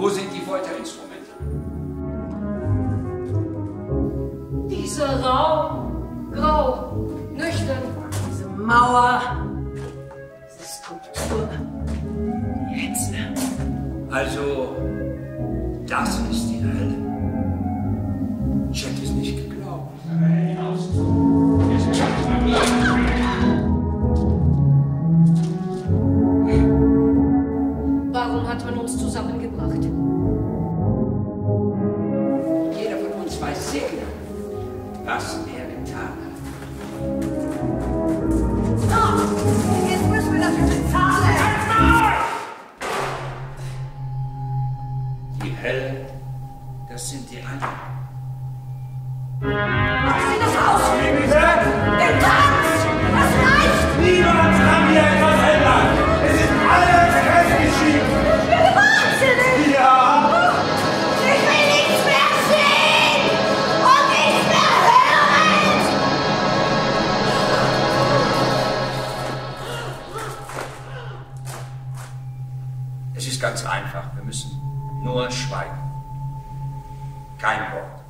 Wo sind die Folterinstrumente? Dieser Raum, grau, nüchtern, diese Mauer, diese Skulptur, die Hitze. Also, das ist die Hölle. Ich hätte es nicht geglaubt. Warum hat man uns zusammengebracht? Jeder von uns weiß sehr genau, was er getan hat. So, jetzt müssen wir dafür bezahlen. Die Hölle, das sind die anderen. Mach sie das aus! Wie bitte? Den Tanz! Das reicht! Niemand kann hier etwas ändern! Es ist alles festgeschrieben! Ich werde wahnsinnig! Ja! Ich will nichts mehr sehen! Und nichts mehr hören! Es ist ganz einfach. Wir müssen nur schweigen. Kein Wort.